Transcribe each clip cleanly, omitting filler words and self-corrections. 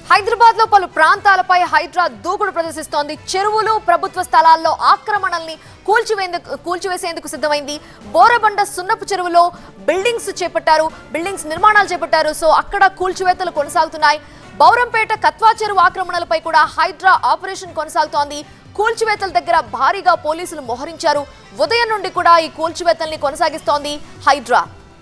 హైదరాబాద్ లో పలు ప్రాంతాలపై హైడ్రా దూకుడు ప్రదర్శిస్తోంది. చెరువులు, ప్రభుత్వ స్థలాల్లో ఆక్రమణల్ని కూల్చివేసేందుకు సిద్ధమైంది. బోరబండ సున్నపు చెరువులో బిల్డింగ్స్ నిర్మాణాలు చేపట్టారు. సో అక్కడ కూల్చివేతలు కొనసాగుతున్నాయి. బౌరంపేట కత్వా చెరువు ఆక్రమణలపై కూడా హైడ్రా ఆపరేషన్ కొనసాగుతోంది. కూల్చివేతల దగ్గర భారీగా పోలీసులు మోహరించారు. ఉదయం నుండి కూడా ఈ కూల్చివేతల్ని కొనసాగిస్తోంది హైడ్రా.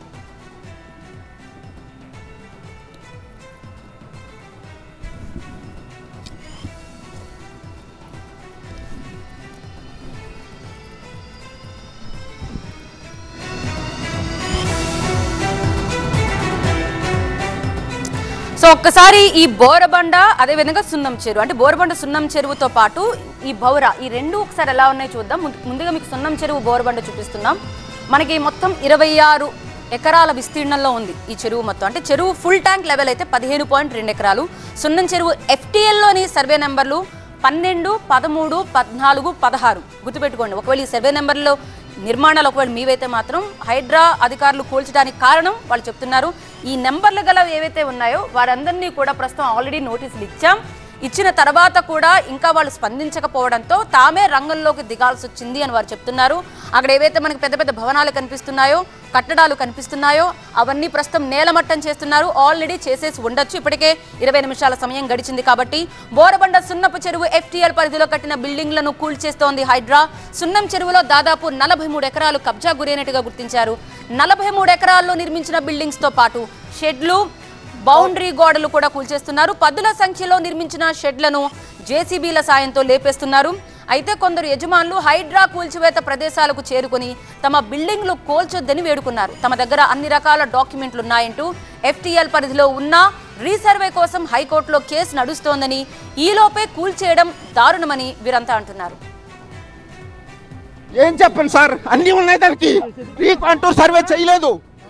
సో ఒక్కసారి ఈ బోరబండ అదే విధంగా సున్నం చెరువు అంటే బోరబండ సున్నం చెరువుతో పాటు ఈ బౌర ఈ రెండు ఒకసారి ఎలా ఉన్నాయో చూద్దాం. ముందుగా మీకు సున్నం చెరువు బోరబండ చూపిస్తున్నాం. మనకి మొత్తం 26 ఎకరాల విస్తీర్ణంలో ఉంది ఈ చెరువు మొత్తం. అంటే చెరువు ఫుల్ ట్యాంక్ లెవెల్ అయితే 15.2 ఎకరాలు. సున్నం చెరువు FTLలోని సర్వే నెంబర్లు 12, 13, 14, 16 గుర్తుపెట్టుకోండి. ఒకవేళ ఈ సర్వే నెంబర్లో నిర్మాణాలు ఒకవేళ మీవైతే మాత్రం హైడ్రా అధికారులు కూల్చడానికి కారణం వాళ్ళు చెప్తున్నారు. ఈ నెంబర్లు గల ఏవైతే ఉన్నాయో వారందరినీ కూడా ప్రస్తుతం ఆల్రెడీ నోటీసులు ఇచ్చిన తర్వాత కూడా ఇంకా వాళ్ళు స్పందించకపోవడంతో తామే రంగంలోకి దిగాల్సి వచ్చింది అని వారు చెప్తున్నారు. అక్కడ ఏవైతే మనకి పెద్ద పెద్ద భవనాలు కనిపిస్తున్నాయో, కట్టడాలు కనిపిస్తున్నాయో అవన్నీ ప్రస్తుతం నేలమట్టం చేస్తున్నారు. ఆల్రెడీ చేసేసి ఉండొచ్చు. ఇప్పటికే 20 నిమిషాల సమయం గడిచింది కాబట్టి బోరబండ సున్నపు చెరువు FTL పరిధిలో కట్టిన బిల్డింగ్లను కూల్చేస్తోంది హైడ్రా. సున్నం చెరువులో దాదాపు 43 ఎకరాలు కబ్జా గురైనట్టుగా గుర్తించారు. 43 ఎకరాల్లో నిర్మించిన బిల్డింగ్స్ తో పాటు షెడ్లు, బౌండరీ గోడలు కూడా కూల్చేస్తున్నారు. పదుల సంఖ్యలో నిర్మించిన షెడ్లను JCBల సాయంతో లేపేస్తున్నారు. అయితే కొందరు యజమానులు హైడ్రా కూల్చివేత ప్రదేశాలకు చేరుకుని తమ బిల్డింగ్లు కూల్చొద్దని వేడుకున్నారు. తమ దగ్గర అన్ని రకాల డాక్యుమెంట్లు ఉన్నాయంటూ FTL పరిధిలో ఉన్న రీసర్వే కోసం హైకోర్టులో కేసు నడుస్తోందని, ఈలోపే కూల్చేయడం దారుణమని వీరంతా అంటున్నారు. ఏం చెప్పండి సార్, అన్ని ఉన్నాయి. దానికి రీకాంటూర్ సర్వే చేయలేదు.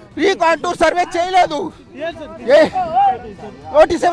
నోటీస్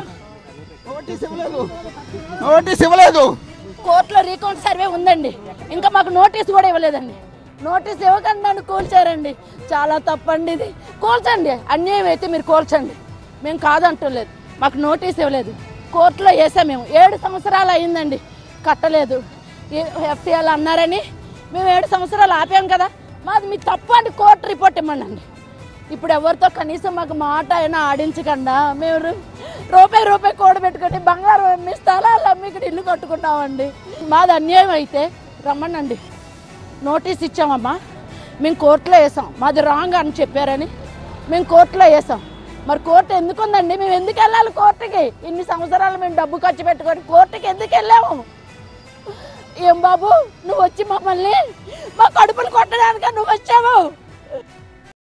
ఇవ్వలేదు. కోర్టులో రీకౌంట్ సర్వే ఉందండి, ఇంకా మాకు నోటీస్ కూడా ఇవ్వలేదండి. నోటీస్ ఇవ్వకుండా నన్ను కూల్చారండి. చాలా తప్పండి ఇది. కూల్చండి, అన్యాయం అయితే మీరు కూల్చండి, మేము కాదంటలేదు. మాకు నోటీస్ ఇవ్వలేదు. కోర్టులో వేసాం. మేము 7 సంవత్సరాలు అయిందండి, కట్టలేదు. FTL అన్నారని మేము 7 సంవత్సరాలు ఆపాం కదా. మాది మీ తప్పు అని కోర్టు రిపోర్ట్ ఇవ్వండి. ఇప్పుడు ఎవరితో కనీసం మాకు మాట అయినా ఆడించకుండా మేము రూపాయి కూడబెట్టుకొని బంగారం అమ్మి స్థలాలు అమ్మి ఇక్కడ ఇల్లు కట్టుకున్నామండి. మాది అన్యాయం అయితే రమ్మనండి. నోటీస్ ఇచ్చామమ్మా, మేము కోర్టులో వేసాం. మాది రాంగ్ అని చెప్పారని మేము కోర్టులో వేసాం. మరి కోర్టు ఎందుకు ఉందండి? మేము ఎందుకు వెళ్ళాలి కోర్టుకి? ఇన్ని సంవత్సరాలు మేము డబ్బు ఖర్చు పెట్టుకొని కోర్టుకి ఎందుకు వెళ్ళాము? ఏం బాబు, నువ్వు వచ్చి మమ్మల్ని మా కడుపులు కొట్టడానికి నువ్వు వచ్చావు?